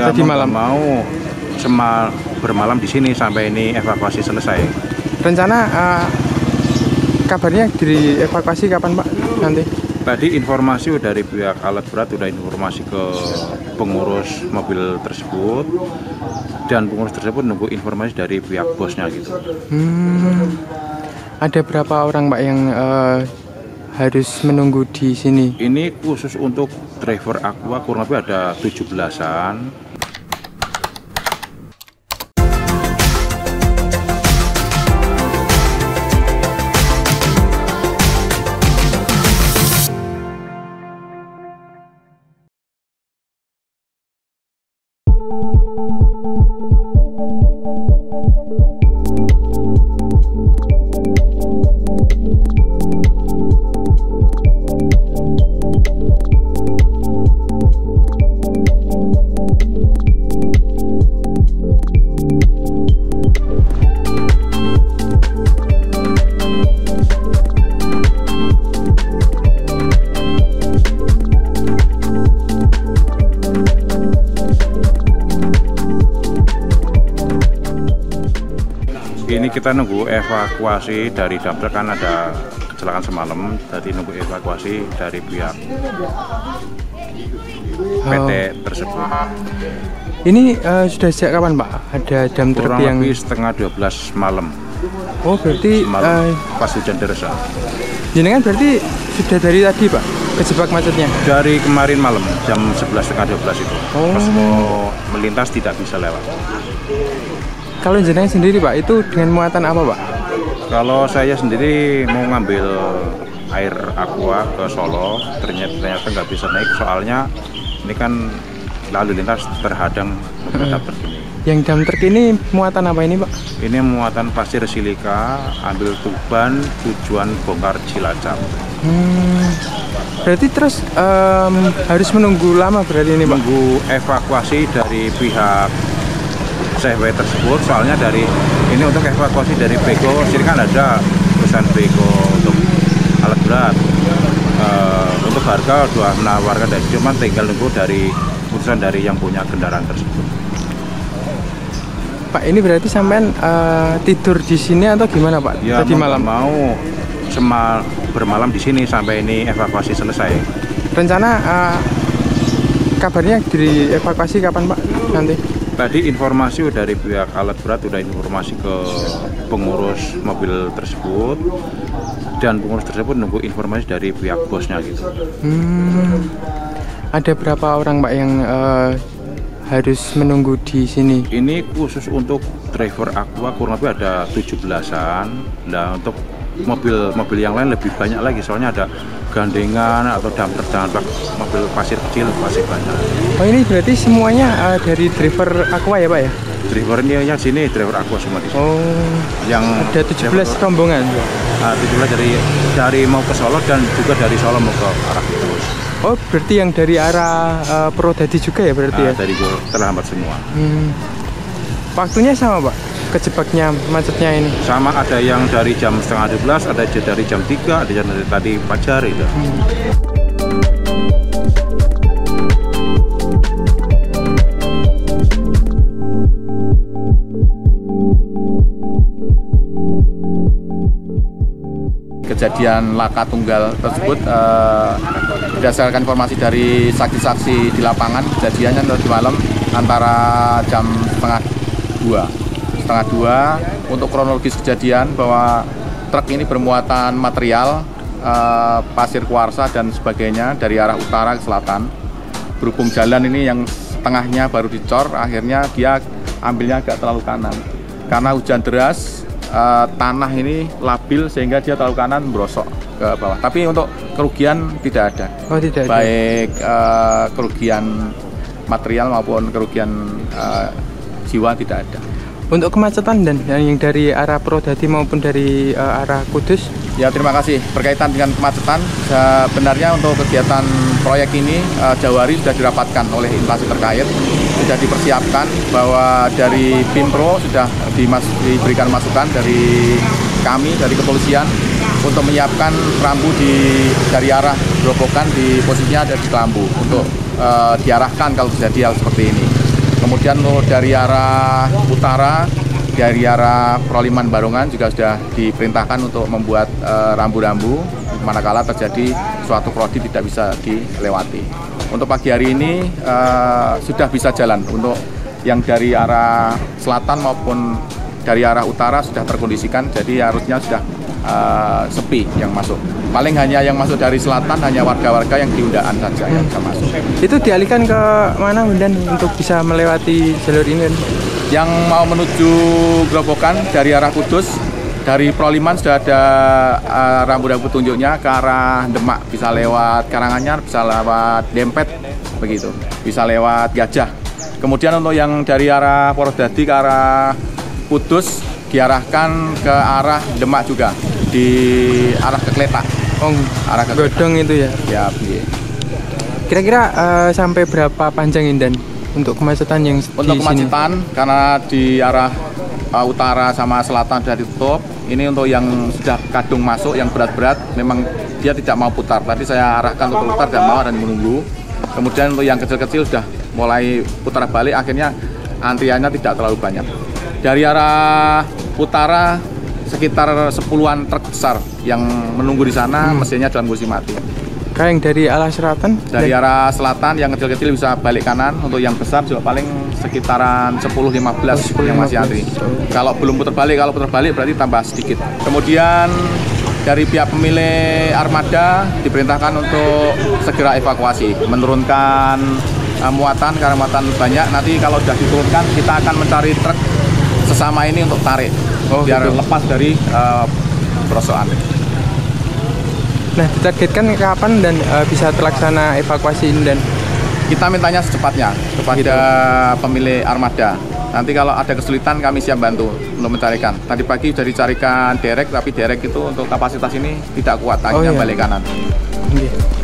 tadi malam. Mau bermalam di sini sampai ini evakuasi selesai. Rencana kabarnya dievakuasi kapan Pak nanti? Tadi informasi dari pihak alat berat sudah informasi ke pengurus mobil tersebut, dan pengurus tersebut nunggu informasi dari pihak bosnya gitu. Ada berapa orang Pak yang harus menunggu di sini? Ini khusus untuk driver Aqua kurang lebih ada 17-an. Ini kita nunggu evakuasi dari damkar, kan ada kecelakaan semalam, jadi nunggu evakuasi dari pihak PT tersebut. Ini sudah sejak kapan Pak? Ada jam kurang yang lebih setengah 12 malam. Oh berarti pas hujan deras. jenengan berarti sudah dari tadi Pak kejebak macetnya? Dari kemarin malam jam 11.30 itu. Pas mau melintas tidak bisa lewat. Kalau jenengan sendiri Pak, itu dengan muatan apa Pak? Kalau saya sendiri mau ngambil air aqua ke Solo, ternyata nggak bisa naik, soalnya ini kan lalu lintas terhadang mobil truk ini. Yang jam truk ini muatan apa ini Pak? Ini muatan pasir silika, ambil Tuban, tujuan bongkar Cilacap. Berarti terus harus menunggu lama berarti ini Pak? Menunggu evakuasi dari pihak CW tersebut, soalnya dari ini untuk evakuasi dari Beko, sini kan ada perusahaan Beko untuk alat berat. Untuk harga sudah menawarkan, dan cuma tinggal nunggu dari keputusan dari yang punya kendaraan tersebut. Pak, ini berarti sampean tidur di sini atau gimana Pak? Ya, tadi malam mau bermalam di sini sampai ini evakuasi selesai. Rencana kabarnya dievakuasi kapan Pak nanti? Tadi informasi dari pihak alat berat sudah informasi ke pengurus mobil tersebut, dan pengurus tersebut nunggu informasi dari pihak bosnya gitu. Ada berapa orang Pak yang harus menunggu di sini? Ini khusus untuk driver Aqua kurang lebih ada 17-an. Nah, untuk mobil yang lain lebih banyak lagi, soalnya ada gandengan atau damper mobil pasir kecil masih banyak. Oh, ini berarti semuanya dari driver Aqua ya Pak ya? Driver ini yang sini driver Aqua semua di sini. Oh, yang ada 17 rombongan. 17 dari mau ke Solo, dan juga dari Solo mau ke arah Kudus. Oh, berarti yang dari arah Purwodadi juga ya berarti ya? Dari terlambat semua. Waktunya sama Pak? Kejebaknya macetnya ini? Sama, ada yang dari jam setengah 12, ada dari jam 3, ada yang dari tadi fajar itu. Kejadian laka tunggal tersebut berdasarkan informasi dari saksi-saksi di lapangan, kejadiannya di malam antara jam setengah dua. Untuk kronologis kejadian bahwa truk ini bermuatan material pasir kuarsa dan sebagainya dari arah utara ke selatan. Berhubung jalan ini yang tengahnya baru dicor, akhirnya dia ambilnya agak terlalu kanan. Karena hujan deras, tanah ini labil sehingga dia terlalu kanan, merosok ke bawah. Tapi untuk kerugian tidak ada. Oh, tidak ada. Baik kerugian material maupun kerugian jiwa tidak ada. Untuk kemacetan dan yang dari arah Purwodadi maupun dari arah Kudus? Ya, terima kasih. Berkaitan dengan kemacetan, sebenarnya untuk kegiatan proyek ini Jawari sudah dirapatkan oleh instansi terkait, sudah dipersiapkan bahwa dari Pimpro sudah diberikan masukan dari kami, dari kepolisian, untuk menyiapkan rambu dari arah Grobogan, di posisinya ada di Kelambu, untuk diarahkan kalau terjadi hal seperti ini. Kemudian untuk dari arah utara, dari arah Proliman Barongan juga sudah diperintahkan untuk membuat rambu-rambu manakala terjadi suatu prodi tidak bisa dilewati. Untuk pagi hari ini sudah bisa jalan untuk yang dari arah selatan maupun dari arah utara sudah terkondisikan, jadi arusnya sudah sepi yang masuk. Paling hanya yang masuk dari selatan hanya warga-warga yang di Undaan saja yang bisa masuk. Itu dialihkan ke mana dan untuk bisa melewati jalur ini? Yang mau menuju Grobogan dari arah Kudus, dari Proliman sudah ada rambu-rambu tunjuknya ke arah Demak, bisa lewat Karanganyar, bisa lewat Dempet, begitu, bisa lewat Gajah. Kemudian untuk yang dari arah Purwodadi ke arah Kudus diarahkan ke arah Demak juga, di arah ke Kletak. Oh, arah ke Godong itu ya? Ya, iya. Kira-kira sampai berapa panjang ini dan untuk kemacetan yang untuk kemacetan sini? Karena di arah utara sama selatan sudah ditutup. Ini untuk yang sudah kadung masuk, yang berat-berat, memang dia tidak mau putar. Tadi saya arahkan untuk putar, tidak mau dan menunggu. Kemudian untuk yang kecil-kecil sudah mulai putar balik, akhirnya antriannya tidak terlalu banyak. Dari arah utara sekitar 10-an truk besar yang menunggu di sana, mesinnya dalam kondisi mati. Kayak yang dari arah selatan? Dari arah selatan yang kecil-kecil bisa balik kanan, untuk yang besar juga paling sekitaran 10-15 yang masih antri. Kalau belum putar balik, kalau putar balik berarti tambah sedikit. Kemudian dari pihak pemilik armada diperintahkan untuk segera evakuasi, menurunkan muatan karena muatan banyak. Nanti kalau sudah diturunkan kita akan mencari truk sesama ini untuk tarik biar gitu, lepas dari perosokan. Nah, ditargetkan kapan dan bisa terlaksana evakuasi ini dan kita mintanya secepatnya kepada pemilik armada. Nanti kalau ada kesulitan kami siap bantu untuk mencarikan. Tadi pagi sudah dicarikan derek, tapi derek itu untuk kapasitas ini tidak kuat, akhirnya balik kanan.